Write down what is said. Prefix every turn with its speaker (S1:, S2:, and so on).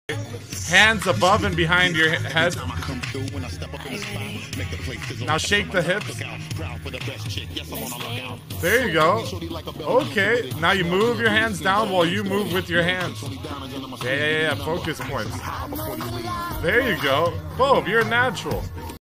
S1: Hands above and behind your head. Now shake the hips. There you go. Okay, now you move your hands down while you move with your hands. Yeah. Focus points. There you go. Boom, you're natural.